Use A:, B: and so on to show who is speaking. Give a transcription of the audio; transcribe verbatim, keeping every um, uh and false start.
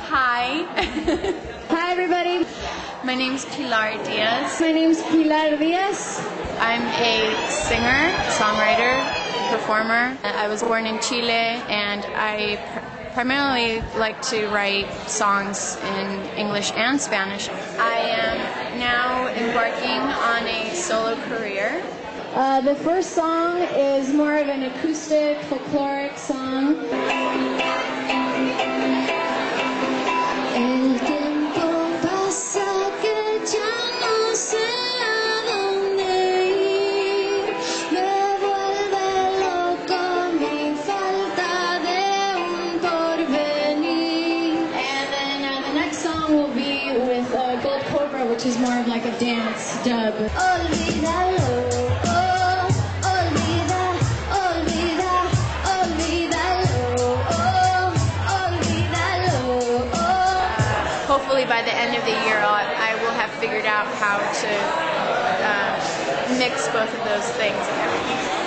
A: Hi.
B: Hi everybody.
A: My name's Pilar Díaz.
B: My name's Pilar Díaz.
A: I'm a singer, songwriter, performer. I was born in Chile, and I pr primarily like to write songs in English and Spanish. I am now embarking on a solo career.
B: Uh, the first song is more of an acoustic, folkloric song. El tiempo pasa que ya no sé a dónde ir, me vuelve loco mi falta de un porvenir. And then uh, the next song will be with uh, Gold Cobra, which is more of like a dance dub. Olvídalo.
A: Hopefully by the end of the year I'll, I will have figured out how to uh, mix both of those things and everything.